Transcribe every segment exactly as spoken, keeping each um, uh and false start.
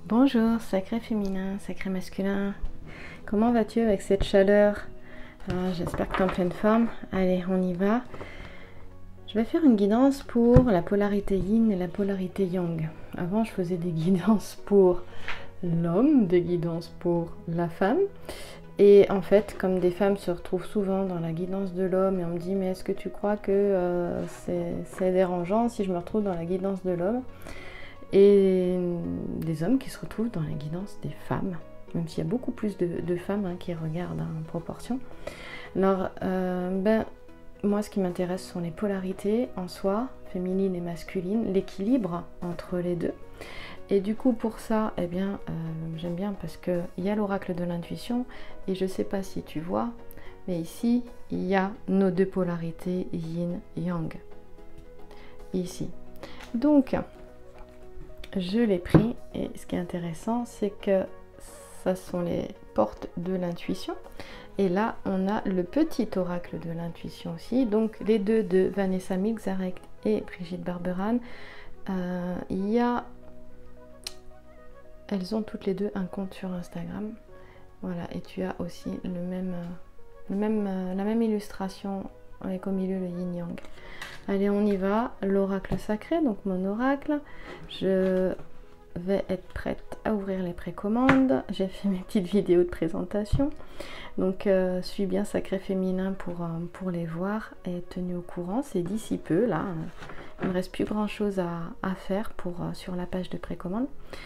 Bonjour, sacré féminin, sacré masculin. Comment vas-tu avec cette chaleur? euh, J'espère que tu es en pleine forme. Allez, on y va. Je vais faire une guidance pour la polarité yin et la polarité yang. Avant, je faisais des guidances pour l'homme, des guidances pour la femme. Et en fait, comme des femmes se retrouvent souvent dans la guidance de l'homme, et on me dit, mais est-ce que tu crois que euh, c'est dérangeant si je me retrouve dans la guidance de l'homme? Et des hommes qui se retrouvent dans la guidance des femmes, même s'il y a beaucoup plus de, de femmes hein, qui regardent hein, en proportion. Alors, euh, ben, moi ce qui m'intéresse sont les polarités en soi, féminine et masculine, l'équilibre entre les deux. Et du coup pour ça, eh bien, euh, j'aime bien parce qu'il y a l'oracle de l'intuition, et je ne sais pas si tu vois, mais ici, il y a nos deux polarités, yin-yang. Ici. Donc, je l'ai pris, et ce qui est intéressant, c'est que ça sont les portes de l'intuition. Et là, on a le petit oracle de l'intuition aussi. Donc, les deux de Vanessa Milczarek et Brigitte Barberan. Euh, il y a... Elles ont toutes les deux un compte sur Instagram. Voilà, et tu as aussi le même, le même, la même illustration avec au milieu le yin-yang. Allez, on y va. L'oracle sacré, donc mon oracle. Je vais être prête à ouvrir les précommandes. J'ai fait mes petites vidéos de présentation. Donc, euh, suis bien sacré féminin pour, euh, pour les voir et être tenu au courant. C'est d'ici peu, là. Il ne me reste plus grand chose à, à faire pour, euh, sur la page de précommande.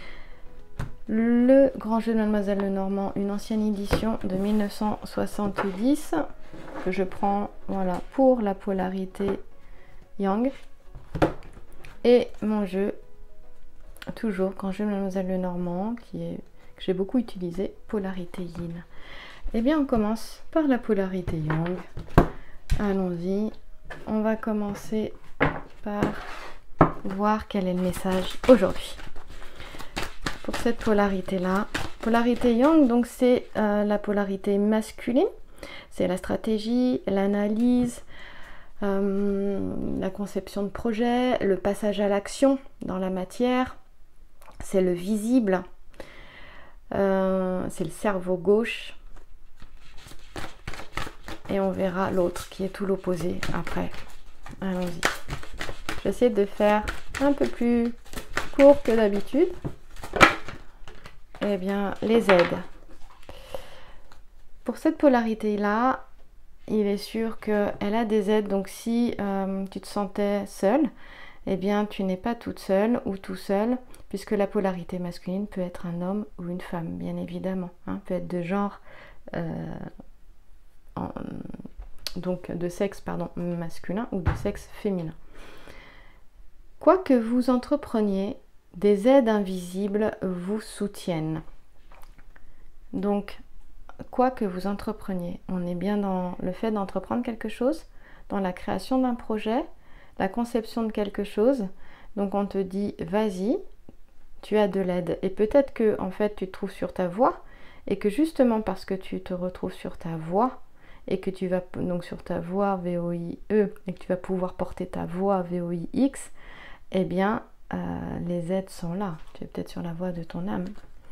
Le Grand Jeu de Mademoiselle Lenormand, une ancienne édition de mille neuf cent soixante-dix que je prends voilà, pour la polarité yang. Et mon jeu, toujours Grand Jeu de Mademoiselle Lenormand, qui est, que j'ai beaucoup utilisé, polarité yin. Eh bien, on commence par la polarité yang. Allons-y. On va commencer par voir quel est le message aujourd'hui. Pour cette polarité-là, polarité yang, donc c'est euh, la polarité masculine, c'est la stratégie, l'analyse, euh, la conception de projet, le passage à l'action dans la matière, c'est le visible, euh, c'est le cerveau gauche, et on verra l'autre qui est tout l'opposé après. Allons-y. J'essaie de faire un peu plus court que d'habitude. Eh bien, les aides. Pour cette polarité-là, il est sûr qu'elle a des aides. Donc, si euh, tu te sentais seule, eh bien, tu n'es pas toute seule ou tout seul, puisque la polarité masculine peut être un homme ou une femme, bien évidemment. Hein, peut être de genre, euh, en, donc de sexe pardon, masculin ou de sexe féminin. Quoi que vous entrepreniez, des aides invisibles vous soutiennent. Donc, quoi que vous entrepreniez, on est bien dans le fait d'entreprendre quelque chose, dans la création d'un projet, la conception de quelque chose. Donc, on te dit, vas-y, tu as de l'aide. Et peut-être que, en fait, tu te trouves sur ta voie, et que justement parce que tu te retrouves sur ta voie, et que tu vas, donc sur ta voie V O I E, et que tu vas pouvoir porter ta voie V O I X, eh bien, Euh, les aides sont là. Tu es peut-être sur la voie de ton âme.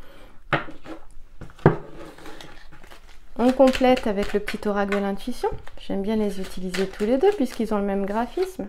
On complète avec le petit oracle de l'intuition. J'aime bien les utiliser tous les deux puisqu'ils ont le même graphisme.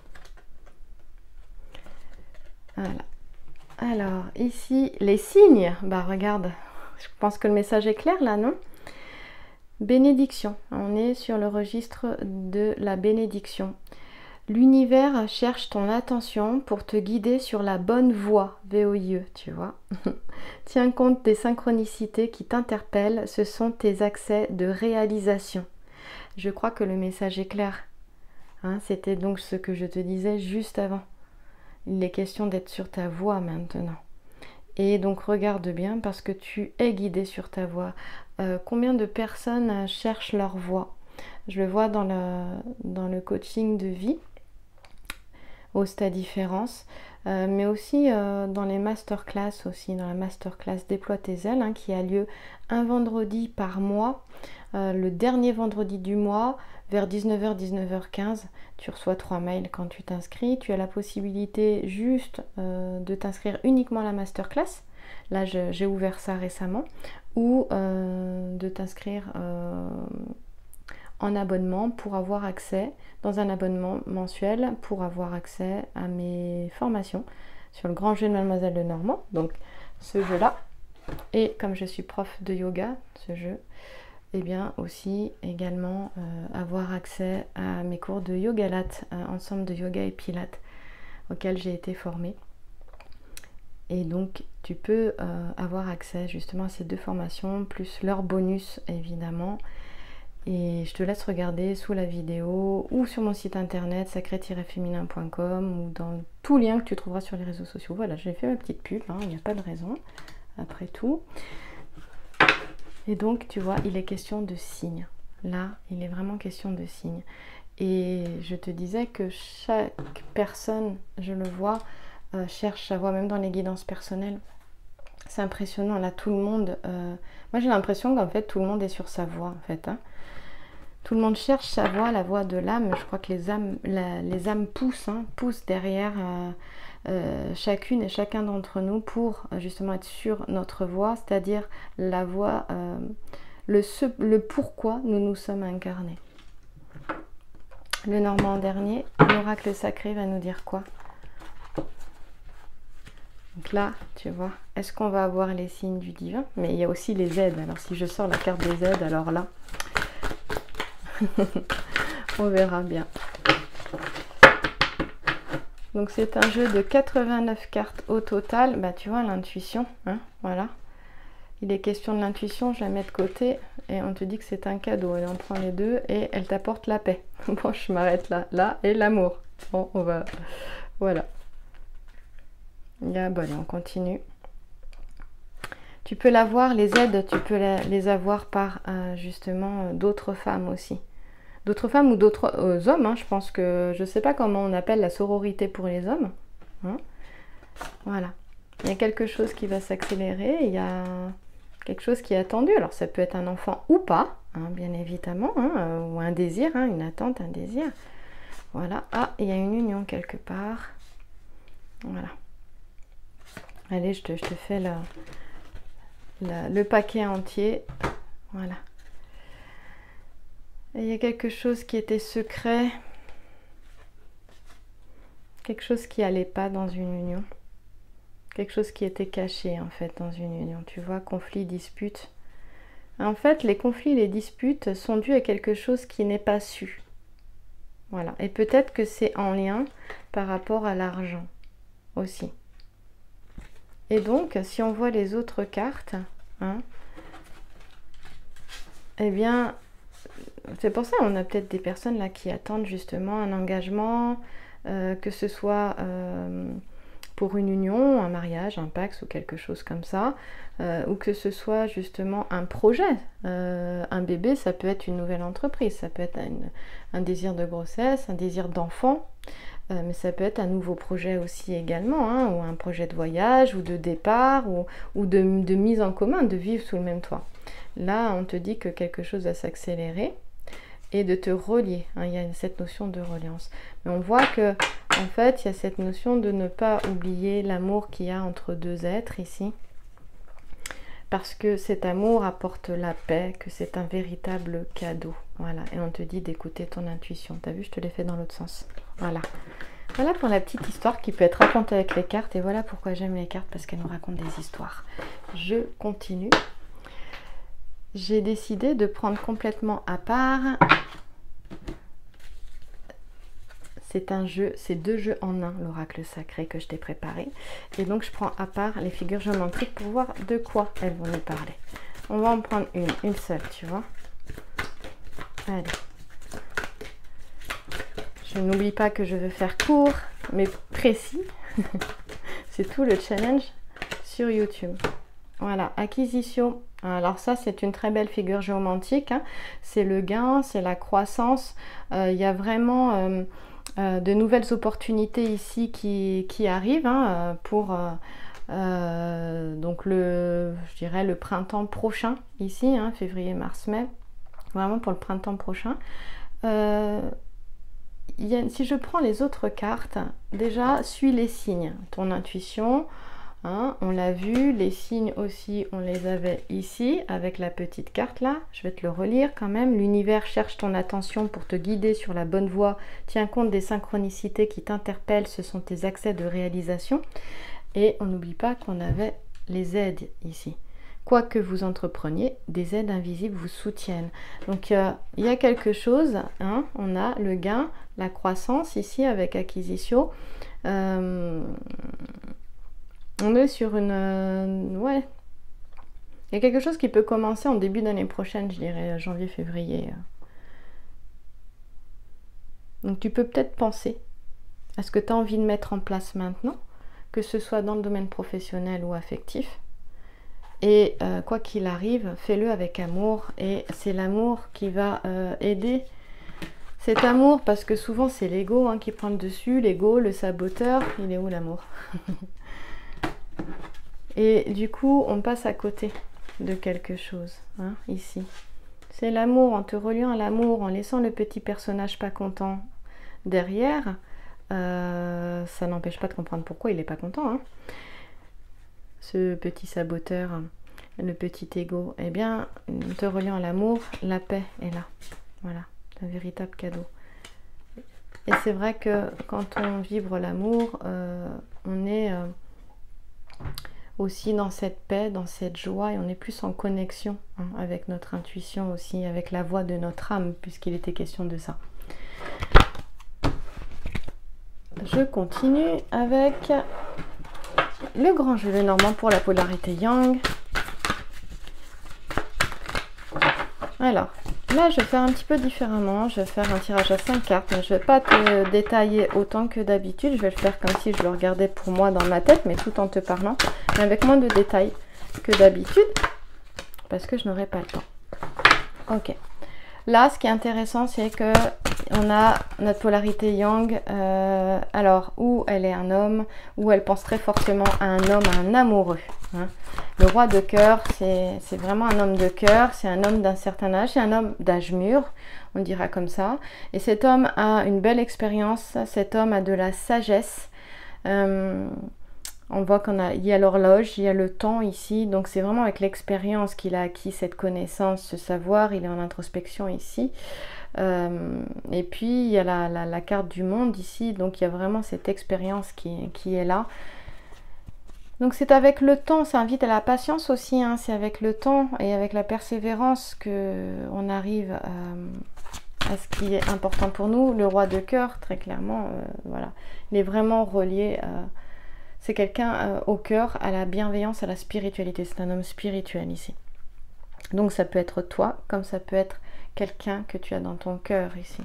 Voilà. Alors, ici, les signes. Bah, regarde. Je pense que le message est clair là, non? Bénédiction. On est sur le registre de la bénédiction. L'univers cherche ton attention pour te guider sur la bonne voie, V O I E, tu vois. Tiens compte des synchronicités qui t'interpellent, ce sont tes accès de réalisation. Je crois que le message est clair. Hein, c'était donc ce que je te disais juste avant. Il est question d'être sur ta voie maintenant. Et donc regarde bien parce que tu es guidé sur ta voie. Euh, combien de personnes cherchent leur voie? Je le vois dans le, dans le coaching de vie. Au stade différence, euh, mais aussi euh, dans les masterclass aussi, dans la masterclass Déploie tes ailes, hein, qui a lieu un vendredi par mois, euh, le dernier vendredi du mois, vers dix-neuf heures, dix-neuf heures quinze, tu reçois trois mails quand tu t'inscris, tu as la possibilité juste euh, de t'inscrire uniquement à la masterclass, là j'ai ouvert ça récemment, ou euh, de t'inscrire euh, en abonnement pour avoir accès, dans un abonnement mensuel, pour avoir accès à mes formations sur le grand jeu de Mademoiselle Lenormand, donc ce jeu-là. Et comme je suis prof de yoga, ce jeu, et bien aussi également euh, avoir accès à mes cours de yoga latte, euh, ensemble de yoga et pilates, auxquels j'ai été formée. Et donc tu peux euh, avoir accès justement à ces deux formations, plus leur bonus évidemment. Et je te laisse regarder sous la vidéo ou sur mon site internet sacré tiret féminin point com ou dans tout lien que tu trouveras sur les réseaux sociaux. Voilà, j'ai fait ma petite pub, hein, il n'y a pas de raison après tout. Et donc tu vois, il est question de signes. Là, il est vraiment question de signes. Et je te disais que chaque personne, je le vois, euh, cherche sa voie, même dans les guidances personnelles. C'est impressionnant, là tout le monde... Euh... Moi j'ai l'impression qu'en fait tout le monde est sur sa voie en fait. Hein. Tout le monde cherche sa voie, la voie de l'âme. Je crois que les âmes, la, les âmes poussent, hein, poussent derrière euh, euh, chacune et chacun d'entre nous pour euh, justement être sur notre voie, c'est-à-dire la voie, euh, le, ce, le pourquoi nous nous sommes incarnés. Le Normand dernier, l'oracle sacré va nous dire quoi? Donc là, tu vois, est-ce qu'on va avoir les signes du divin? Mais il y a aussi les aides. Alors si je sors la carte des aides, alors là... on verra bien. Donc c'est un jeu de quatre-vingt-neuf cartes au total. Bah tu vois l'intuition, hein, voilà. Il est question de l'intuition, je la mets de côté et on te dit que c'est un cadeau. Elle en prend les deux et elle t'apporte la paix. Bon, je m'arrête là, là et l'amour. Bon, on va, voilà. Il y a, bon, allez, on continue. Tu peux l'avoir, les aides, tu peux la, les avoir par euh, justement euh, d'autres femmes aussi. D'autres femmes ou d'autres euh, hommes, hein, je pense que, je ne sais pas comment on appelle la sororité pour les hommes. Hein. Voilà. Il y a quelque chose qui va s'accélérer, il y a quelque chose qui est attendu. Alors ça peut être un enfant ou pas, hein, bien évidemment, hein, euh, ou un désir, hein, une attente, un désir. Voilà. Ah, il y a une union quelque part. Voilà. Allez, je te, je te fais la... La, le paquet entier, voilà. Et il y a quelque chose qui était secret, quelque chose qui allait pas dans une union, quelque chose qui était caché en fait dans une union. Tu vois, conflit, dispute. En fait, les conflits, les disputes sont dus à quelque chose qui n'est pas su. Voilà. Et peut-être que c'est en lien par rapport à l'argent aussi. Et donc, si on voit les autres cartes, hein, eh bien, c'est pour ça on a peut-être des personnes là qui attendent justement un engagement, euh, que ce soit euh, pour une union, un mariage, un pax ou quelque chose comme ça, euh, ou que ce soit justement un projet. Euh, un bébé, ça peut être une nouvelle entreprise, ça peut être une, un désir de grossesse, un désir d'enfant. Euh, mais ça peut être un nouveau projet aussi également, hein, ou un projet de voyage, ou de départ, ou, ou de, de mise en commun, de vivre sous le même toit. Là, on te dit que quelque chose va s'accélérer et de te relier. Hein, il y a cette notion de reliance. Mais on voit que, en fait, il y a cette notion de ne pas oublier l'amour qu'il y a entre deux êtres ici. Parce que cet amour apporte la paix, que c'est un véritable cadeau. Voilà, et on te dit d'écouter ton intuition. T'as vu, je te l'ai fait dans l'autre sens. Voilà. Voilà pour la petite histoire qui peut être racontée avec les cartes. Et voilà pourquoi j'aime les cartes, parce qu'elles nous racontent des histoires. Je continue. J'ai décidé de prendre complètement à part. C'est un jeu, c'est deux jeux en un, l'oracle sacré que je t'ai préparé. Et donc je prends à part les figures géométriques pour voir de quoi elles vont nous parler. On va en prendre une, une seule, tu vois. Allez. Je n'oublie pas que je veux faire court, mais précis. C'est tout le challenge sur YouTube. Voilà, acquisition. Alors ça, c'est une très belle figure géomantique. Hein. C'est le gain, c'est la croissance. Euh, il y a vraiment euh, euh, de nouvelles opportunités ici qui, qui arrivent hein, pour euh, euh, donc le, je dirais le printemps prochain ici, hein, février, mars, mai. Vraiment pour le printemps prochain. Euh, Il y a, si je prends les autres cartes, déjà, suis les signes, ton intuition, Hein, on l'a vu, les signes aussi, on les avait ici avec la petite carte là. Je vais te le relire quand même. L'univers cherche ton attention pour te guider sur la bonne voie. Tiens compte des synchronicités qui t'interpellent, ce sont tes accès de réalisation. Et on n'oublie pas qu'on avait les aides ici. Quoi que vous entrepreniez, des aides invisibles vous soutiennent. Donc euh, il y a quelque chose, hein, on a le gain, la croissance ici avec Acquisitio. Euh, On est sur une... Euh, ouais. Il y a quelque chose qui peut commencer en début d'année prochaine, je dirais, janvier-février. Donc tu peux peut-être penser à ce que tu as envie de mettre en place maintenant, que ce soit dans le domaine professionnel ou affectif. Et euh, quoi qu'il arrive, fais-le avec amour. Et c'est l'amour qui va euh, aider cet amour, parce que souvent c'est l'ego hein, qui prend le dessus, l'ego, le saboteur. Il est où l'amour? Et du coup, on passe à côté de quelque chose, hein, ici. C'est l'amour, en te reliant à l'amour, en laissant le petit personnage pas content derrière. Euh, ça n'empêche pas de comprendre pourquoi il n'est pas content. Hein. Ce petit saboteur, le petit ego. Eh bien, en te reliant à l'amour, la paix est là. Voilà, un véritable cadeau. Et c'est vrai que quand on vibre l'amour, euh, on est... Euh, aussi dans cette paix, dans cette joie, et on est plus en connexion hein, avec notre intuition aussi, avec la voix de notre âme, puisqu'il était question de ça. Je continue avec le grand jeu Lenormand pour la polarité Yang. Alors, là je vais faire un petit peu différemment, je vais faire un tirage à cinq cartes, mais je ne vais pas te détailler autant que d'habitude, je vais le faire comme si je le regardais pour moi dans ma tête, mais tout en te parlant, mais avec moins de détails que d'habitude, parce que je n'aurai pas le temps. Ok. Là, ce qui est intéressant, c'est que on a notre polarité Yang, euh, alors, où elle est un homme, où elle pense très fortement à un homme, à un amoureux. Hein. Le roi de cœur, c'est vraiment un homme de cœur, c'est un homme d'un certain âge, c'est un homme d'âge mûr, on dira comme ça. Et cet homme a une belle expérience, cet homme a de la sagesse. Euh, on voit qu'on a, il y a l'horloge, il y a le temps ici, donc c'est vraiment avec l'expérience qu'il a acquis cette connaissance, ce savoir, il est en introspection ici. Euh, et puis il y a la, la, la carte du monde ici, donc il y a vraiment cette expérience qui, qui est là. Donc c'est avec le temps, ça invite à la patience aussi, hein, c'est avec le temps et avec la persévérance qu'on arrive à, à ce qui est important pour nous. Le roi de cœur, très clairement, euh, voilà, il est vraiment relié à... C'est quelqu'un euh, au cœur, à la bienveillance, à la spiritualité. C'est un homme spirituel ici. Donc ça peut être toi, comme ça peut être quelqu'un que tu as dans ton cœur ici.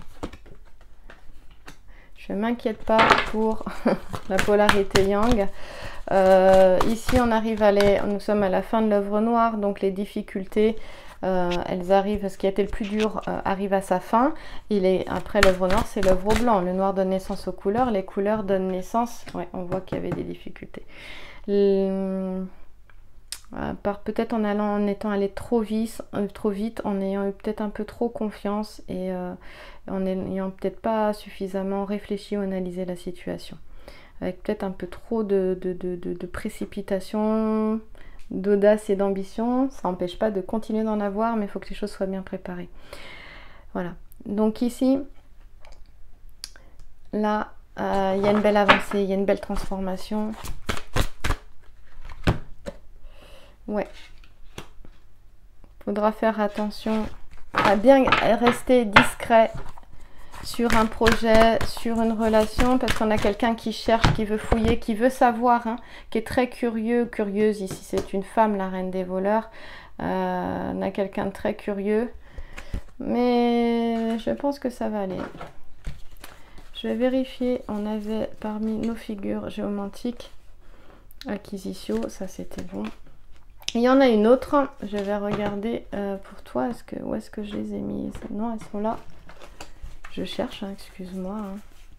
Je ne m'inquiète pas pour la polarité Yang. Euh, ici, on arrive à les, nous sommes à la fin de l'œuvre noire, donc les difficultés, euh, elles arrivent, ce qui a été le plus dur euh, arrive à sa fin. Il est, après l'œuvre noire, c'est l'œuvre blanc. Le noir donne naissance aux couleurs, les couleurs donnent naissance... Ouais, on voit qu'il y avait des difficultés. Le... Par peut-être en allant, en étant allé trop vite, euh, trop vite, en ayant eu peut-être un peu trop confiance et euh, en n'ayant peut-être pas suffisamment réfléchi ou analysé la situation. Avec peut-être un peu trop de, de, de, de, de précipitation, d'audace et d'ambition. Ça n'empêche pas de continuer d'en avoir, mais il faut que les choses soient bien préparées. Voilà. Donc ici, là, euh, il y a une belle avancée, il y a une belle transformation. Ouais. Faudra faire attention à bien rester discret sur un projet, sur une relation, parce qu'on a quelqu'un qui cherche, qui veut fouiller, qui veut savoir, hein, qui est très curieux, curieuse. Ici, c'est une femme, la reine des voleurs. Euh, on a quelqu'un de très curieux. Mais je pense que ça va aller. Je vais vérifier. On avait parmi nos figures géomantiques Acquisitio, ça c'était bon. Il y en a une autre, je vais regarder euh, pour toi, est-ce que, où est-ce que je les ai mises? Non, elles sont là. Je cherche, hein, excuse-moi. Hein.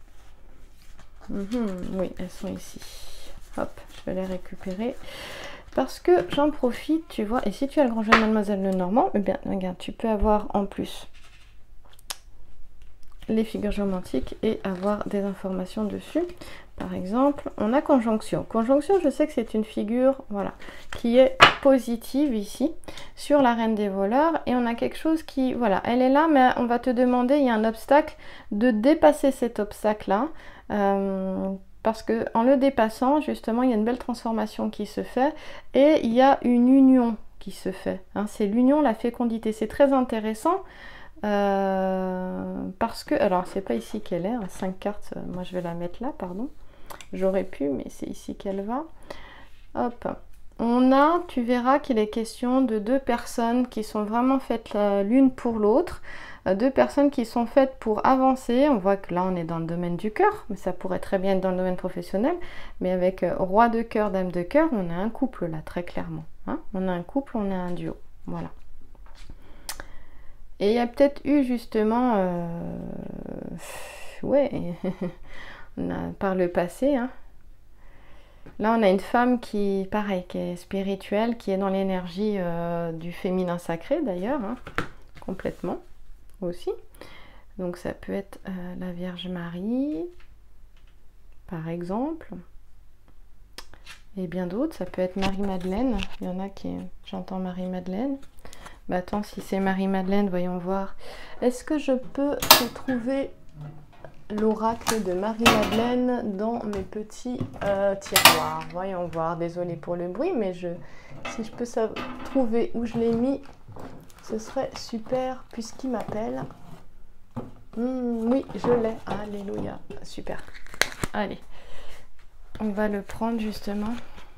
Mm-hmm, oui, elles sont ici. Hop, je vais les récupérer. Parce que j'en profite, tu vois, et si tu as le grand jeu de Mademoiselle Lenormand, eh bien, regarde, tu peux avoir en plus les figures géométriques et avoir des informations dessus. Par exemple, on a conjonction. Conjonction, je sais que c'est une figure, voilà, qui est positive ici, sur la reine des voleurs. Et on a quelque chose qui, voilà, elle est là, mais on va te demander, il y a un obstacle, de dépasser cet obstacle-là. Euh, parce que en le dépassant, justement, il y a une belle transformation qui se fait. Et il y a une union qui se fait. Hein, c'est l'union, la fécondité. C'est très intéressant. Euh, parce que, alors c'est pas ici qu'elle est, hein, cinq cartes, moi je vais la mettre là, pardon, j'aurais pu, mais c'est ici qu'elle va. Hop, on a, tu verras qu'il est question de deux personnes qui sont vraiment faites l'une pour l'autre, deux personnes qui sont faites pour avancer. On voit que là on est dans le domaine du cœur, mais ça pourrait très bien être dans le domaine professionnel, mais avec roi de cœur, dame de cœur, on a un couple là, très clairement, hein, on a un couple, on a un duo, voilà. Et il y a peut-être eu justement, euh, ouais, on a, par le passé, hein. Là on a une femme qui, pareil, qui est spirituelle, qui est dans l'énergie euh, du féminin sacré d'ailleurs, hein, complètement aussi. Donc ça peut être euh, la Vierge Marie, par exemple, et bien d'autres. Ça peut être Marie-Madeleine, il y en a qui, j'entends Marie-Madeleine. Bah attends, si c'est Marie-Madeleine, voyons voir. Est-ce que je peux trouver l'oracle de Marie-Madeleine dans mes petits euh, tiroirs? Voyons voir, désolée pour le bruit, mais je, si je peux trouver où je l'ai mis, ce serait super, puisqu'il m'appelle. Mmh, oui, je l'ai. Alléluia, super. Allez, on va le prendre justement.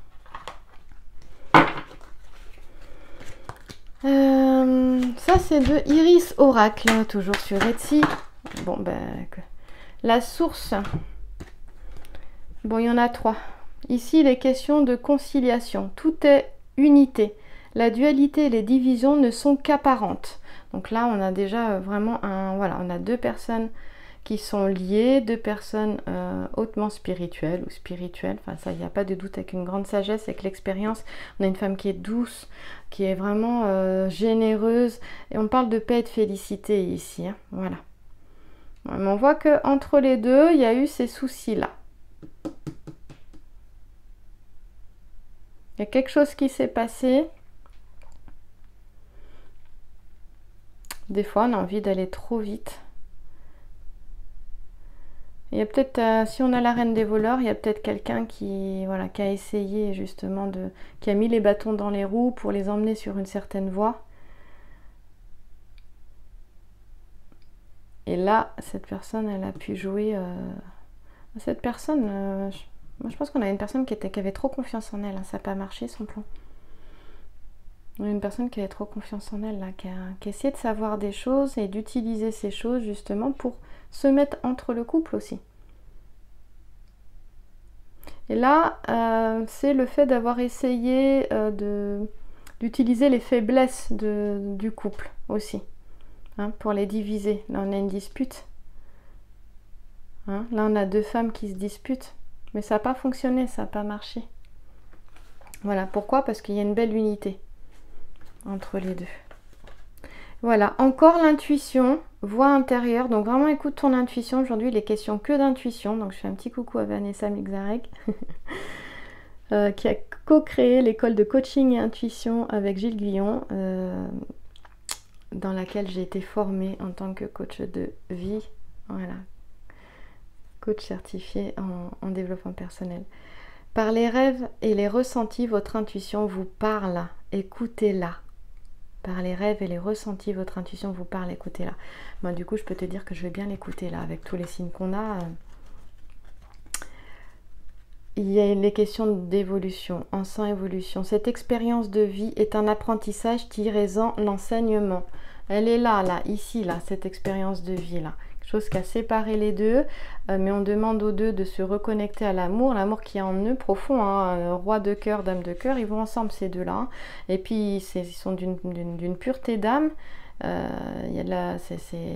Euh, ça c'est de Iris Oracle, toujours sur Etsy. Bon ben, la source. Bon, il y en a trois. Ici, il est question de conciliation. Tout est unité. La dualité et les divisions ne sont qu'apparentes. Donc là, on a déjà vraiment un, voilà, on a deux personnes qui sont liées, deux personnes euh, hautement spirituelles ou spirituelles, enfin ça, il n'y a pas de doute, avec une grande sagesse, avec l'expérience. On a une femme qui est douce, qui est vraiment euh, généreuse, et on parle de paix et de félicité ici, hein, voilà. Mais on voit que entre les deux, il y a eu ces soucis-là. Il y a quelque chose qui s'est passé. Des fois, on a envie d'aller trop vite. Il y a peut-être, euh, si on a la reine des voleurs, il y a peut-être quelqu'un qui, voilà, qui a essayé justement de, qui a mis les bâtons dans les roues pour les emmener sur une certaine voie. Et là, cette personne, elle a pu jouer. Euh, cette personne, euh, je, moi je pense qu'on a une personne qui, était, qui avait trop confiance en elle. Hein, ça n'a pas marché son plan. On a une personne qui avait trop confiance en elle, là, qui a, qui a essayé de savoir des choses et d'utiliser ces choses justement pour se mettre entre le couple aussi. Et là, euh, c'est le fait d'avoir essayé euh, de, d'utiliser les faiblesses de, du couple aussi, hein, pour les diviser. Là, on a une dispute. Hein, là, on a deux femmes qui se disputent. Mais ça n'a pas fonctionné, ça n'a pas marché. Voilà, pourquoi? Parce qu'il y a une belle unité entre les deux. Voilà, encore l'intuition, voix intérieure. Donc vraiment écoute ton intuition. Aujourd'hui, il est question que d'intuition. Donc je fais un petit coucou à Vanessa Mixarek euh, qui a co-créé l'école de coaching et intuition avec Gilles Guillon, euh, dans laquelle j'ai été formée en tant que coach de vie. Voilà, coach certifié en, en développement personnel. Par les rêves et les ressentis, votre intuition vous parle. Écoutez-la. Par les rêves et les ressentis, votre intuition vous parle, écoutez-la. Moi, du coup, je peux te dire que je vais bien l'écouter là, avec tous les signes qu'on a. Il y a les questions d'évolution, en sans évolution. Cette expérience de vie est un apprentissage, tirez-en l'enseignement. Elle est là, là, ici, là, cette expérience de vie, là. Chose qui a séparé les deux, euh, mais on demande aux deux de se reconnecter à l'amour, l'amour qui est en eux profond, hein, roi de cœur, dame de cœur, ils vont ensemble ces deux-là, hein. Et puis ils sont d'une pureté d'âme, euh, il y a de la,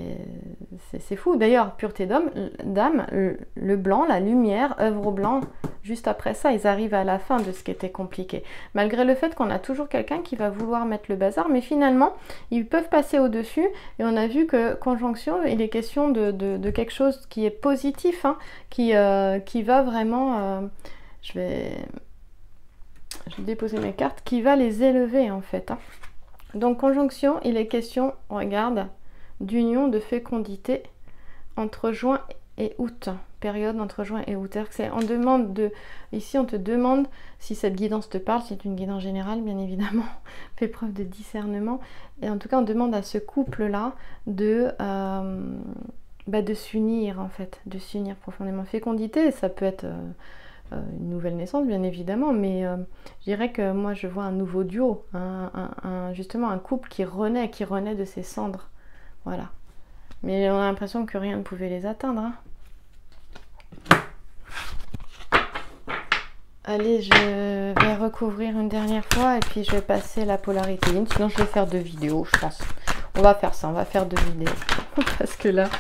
c'est fou d'ailleurs, pureté d'âme, le, le blanc, la lumière, œuvre au blanc, juste après ça, ils arrivent à la fin de ce qui était compliqué. Malgré le fait qu'on a toujours quelqu'un qui va vouloir mettre le bazar, mais finalement, ils peuvent passer au-dessus. Et on a vu que conjonction, il est question de, de, de quelque chose qui est positif, hein, qui, euh, qui va vraiment... Euh, je vais... Je vais déposer mes cartes, qui va les élever en fait. Hein. Donc conjonction, il est question, regarde, d'union, de fécondité entre juin et août. Période entre juin et août. C'est, on demande de, ici on te demande si cette guidance te parle, c'est une guidance générale bien évidemment, fais preuve de discernement. Et en tout cas on demande à ce couple-là de, euh, bah, de s'unir en fait, de s'unir profondément. Fécondité, ça peut être... Euh, Euh, une nouvelle naissance bien évidemment, mais euh, je dirais que moi je vois un nouveau duo, un, un, un, justement un couple qui renaît, qui renaît de ses cendres, voilà. Mais on a l'impression que rien ne pouvait les atteindre. Hein. Allez, je vais recouvrir une dernière fois et puis je vais passer la polarité yin, sinon je vais faire deux vidéos je pense. On va faire ça, on va faire deux vidéos, parce que là...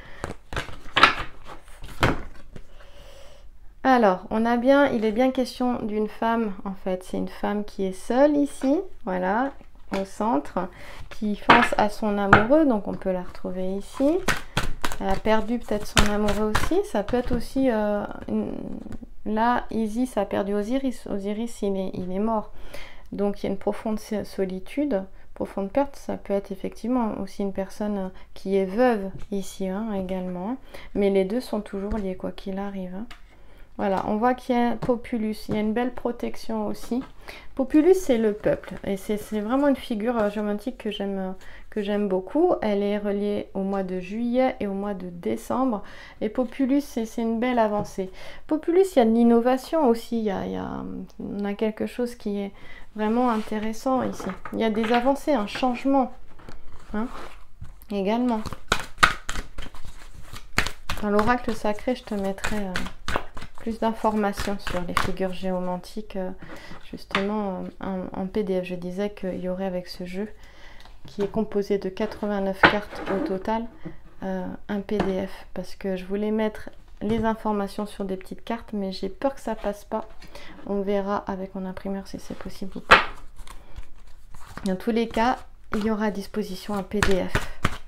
Alors, on a bien, il est bien question d'une femme, en fait, c'est une femme qui est seule ici, voilà, au centre, qui pense à son amoureux, donc on peut la retrouver ici. Elle a perdu peut-être son amoureux aussi, ça peut être aussi, euh, une... là, Isis a perdu Osiris, Osiris il est, il est mort, donc il y a une profonde solitude, profonde perte, ça peut être effectivement aussi une personne qui est veuve ici, hein, également, mais les deux sont toujours liés, quoi qu'il arrive, hein. Voilà, on voit qu'il y a Populus, il y a une belle protection aussi. Populus, c'est le peuple, et c'est vraiment une figure géomantique que j'aime que j'aime beaucoup. Elle est reliée au mois de juillet et au mois de décembre. Et Populus, c'est une belle avancée. Populus, il y a de l'innovation aussi, il y a, il y a, on a quelque chose qui est vraiment intéressant ici. Il y a des avancées, un changement, hein, également. Dans l'oracle sacré, je te mettrai... Euh, plus d'informations sur les figures géomantiques, euh, justement en, en P D F. Je disais qu'il y aurait avec ce jeu, qui est composé de quatre-vingt-neuf cartes au total, euh, un P D F, parce que je voulais mettre les informations sur des petites cartes, mais j'ai peur que ça passe pas. On verra avec mon imprimeur si c'est possible ou pas. Dans tous les cas, il y aura à disposition un P D F.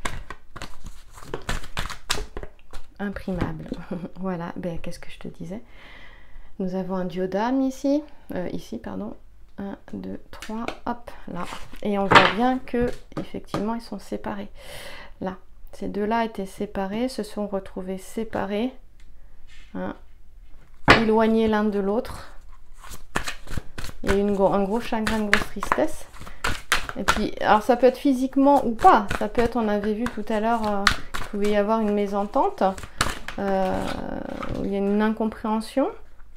Imprimable. Voilà, ben, qu'est-ce que je te disais? Nous avons un duo d'âmes ici, euh, ici, pardon. un, deux, trois, hop, là. Et on voit bien que, effectivement, ils sont séparés. Là, ces deux-là étaient séparés, se sont retrouvés séparés, hein, éloignés l'un de l'autre. Il y a eu une, un gros chagrin, une grosse tristesse. Et puis, alors ça peut être physiquement ou pas. Ça peut être, on avait vu tout à l'heure, euh, qu'il pouvait y avoir une mésentente, euh, où il y a une incompréhension.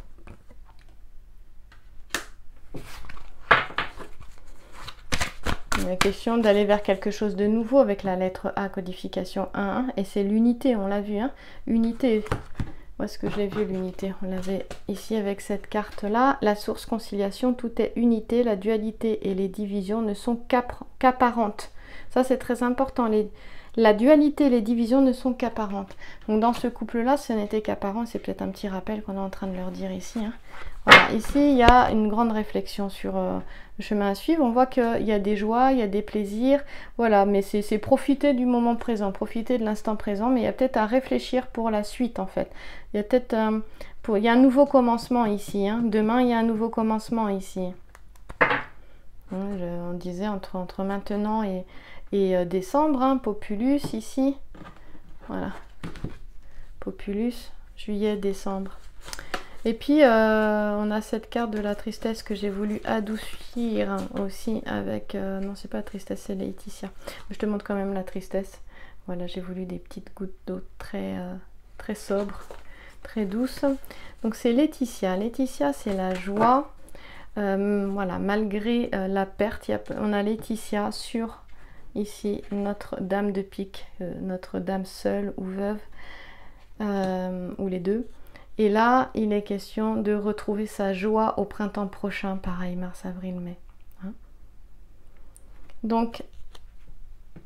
Il y a question d'aller vers quelque chose de nouveau avec la lettre A, codification un un. Et c'est l'unité, on l'a vu, hein. Unité. Où est-ce que je l'ai vu, l'unité? On l'avait ici avec cette carte-là. La source conciliation, tout est unité. La dualité et les divisions ne sont qu'apparentes. Ça, c'est très important. Les, la dualité et les divisions ne sont qu'apparentes. Donc, dans ce couple-là, ce n'était qu'apparent. C'est peut-être un petit rappel qu'on est en train de leur dire ici, hein. Voilà, ici, il y a une grande réflexion sur euh, le chemin à suivre. On voit qu'il y a des joies, il y a des plaisirs. Voilà, mais c'est profiter du moment présent, profiter de l'instant présent. Mais il y a peut-être à réfléchir pour la suite, en fait. Il y a peut-être euh, pour... il y a un nouveau commencement ici, hein. Demain, il y a un nouveau commencement ici. Hein, je, on disait entre, entre maintenant et, et euh, décembre, hein, Populus ici. Voilà. Populus, juillet, décembre. Et puis, euh, on a cette carte de la tristesse que j'ai voulu adoucir, hein, aussi avec... Euh, non, c'est pas la tristesse, c'est Laetitia. Je te montre quand même la tristesse. Voilà, j'ai voulu des petites gouttes d'eau très, euh, très sobres, très douces. Donc, c'est Laetitia. Laetitia, c'est la joie. Euh, voilà, malgré euh, la perte, y a, on a Laetitia sur, ici, notre dame de pique, euh, notre dame seule ou veuve, euh, ou les deux. Et là, il est question de retrouver sa joie au printemps prochain, pareil, mars, avril, mai. Hein. Donc,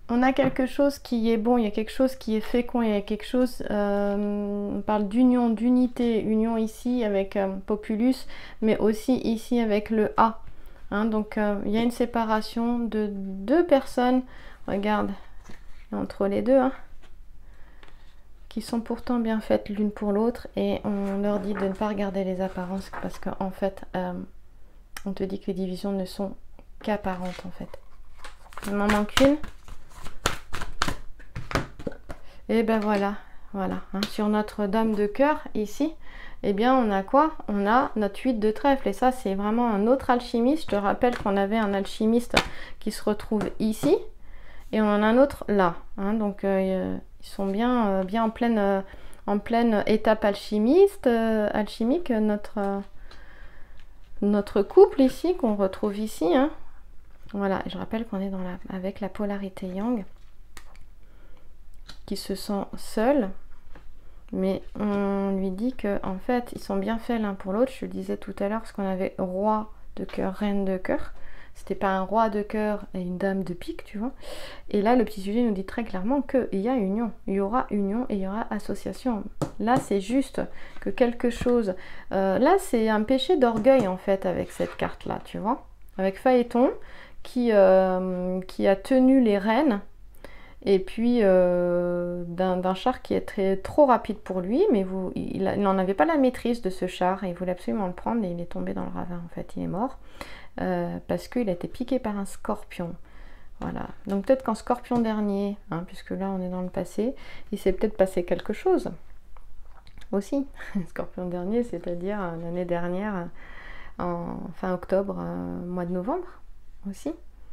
on a quelque chose qui est bon, il y a quelque chose qui est fécond, il y a quelque chose, euh, on parle d'union, d'unité, union ici avec euh, Populus, mais aussi ici avec le A. Hein, donc euh, il y a une séparation de deux personnes, regarde, entre les deux, hein, qui sont pourtant bien faites l'une pour l'autre, et on leur dit de ne pas regarder les apparences, parce qu'en fait, euh, on te dit que les divisions ne sont qu'apparentes en fait. Il m'en manque une. Et ben voilà, voilà. Hein, sur notre dame de cœur, ici, eh bien on a quoi? On a notre huit de trèfle. Et ça, c'est vraiment un autre alchimiste. Je te rappelle qu'on avait un alchimiste qui se retrouve ici. Et on en a un autre là. Hein, donc euh, ils sont bien, euh, bien en, pleine, euh, en pleine étape alchimiste, euh, alchimique, notre, euh, notre couple ici, qu'on retrouve ici. Hein. Voilà, et je rappelle qu'on est dans la, avec la polarité yang, qui se sent seul, mais on lui dit que en fait ils sont bien faits l'un pour l'autre. Je le disais tout à l'heure, parce qu'on avait roi de cœur, reine de cœur, c'était pas un roi de cœur et une dame de pique, tu vois. Et là le petit sujet nous dit très clairement qu'il y a union, il y aura union et il y aura association. Là c'est juste que quelque chose, euh, là c'est un péché d'orgueil en fait avec cette carte là, tu vois, avec Phaéton qui, euh, qui a tenu les rênes. Et puis euh, d'un char qui est très, trop rapide pour lui, mais vous, il n'en avait pas la maîtrise de ce char, et il voulait absolument le prendre, et il est tombé dans le ravin, en fait, il est mort, euh, parce qu'il a été piqué par un scorpion. Voilà, donc peut-être qu'en scorpion dernier, hein, puisque là on est dans le passé, il s'est peut-être passé quelque chose, aussi. Scorpion dernier, c'est-à-dire l'année dernière, en fin octobre, euh, mois de novembre, aussi.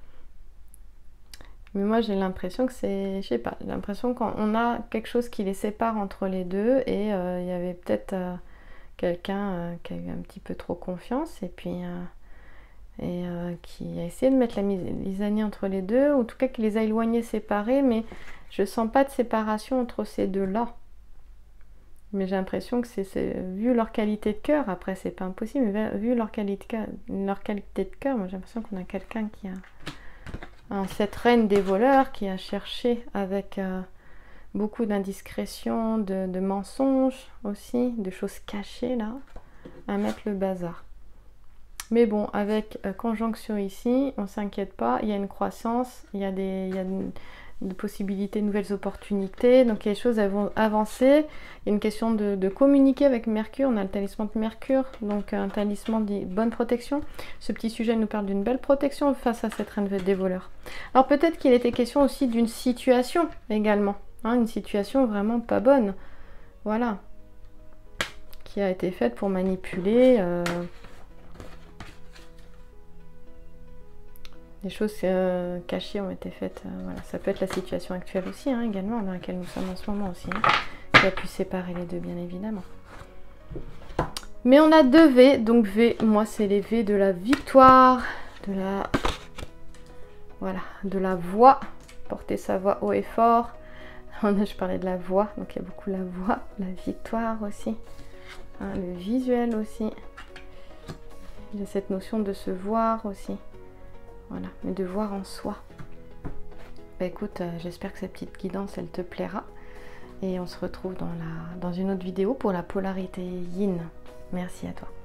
Mais moi j'ai l'impression que c'est, je sais pas, j'ai l'impression qu'on a quelque chose qui les sépare entre les deux, et euh, il y avait peut-être euh, quelqu'un euh, qui a eu un petit peu trop confiance, et puis euh, et euh, qui a essayé de mettre la misanie entre les deux, ou en tout cas qui les a éloignés, séparés, mais je sens pas de séparation entre ces deux-là. Mais j'ai l'impression que c'est, vu leur qualité de cœur, après c'est pas impossible, mais vu leur qualité, leur qualité de cœur, moi j'ai l'impression qu'on a quelqu'un qui a... cette reine des voleurs qui a cherché avec euh, beaucoup d'indiscrétion, de, de mensonges aussi, de choses cachées là, à mettre le bazar. Mais bon, avec euh, conjonction ici, on ne s'inquiète pas, il y a une croissance, il y a des, il y a de, de possibilités, de nouvelles opportunités, donc les choses vont avancer. Il y a une question de, de communiquer avec Mercure, on a le talisman de Mercure, donc un talisman dit bonne protection. Ce petit sujet nous parle d'une belle protection face à cette reine des voleurs. Alors peut-être qu'il était question aussi d'une situation également, hein, une situation vraiment pas bonne, voilà, qui a été faite pour manipuler... Euh, des choses euh, cachées ont été faites. Euh, voilà. Ça peut être la situation actuelle aussi, hein, également, dans laquelle nous sommes en ce moment aussi, hein, qui a pu séparer les deux, bien évidemment. Mais on a deux V, donc V, moi c'est les V de la victoire, de la... Voilà, de la voix, porter sa voix haut et fort. Je parlais de la voix, donc il y a beaucoup la voix, la victoire aussi, hein, le visuel aussi. Il y a cette notion de se voir aussi. Voilà, mais de voir en soi. Bah écoute, euh, j'espère que cette petite guidance, elle te plaira. Et on se retrouve dans, la, dans une autre vidéo pour la polarité yin. Merci à toi.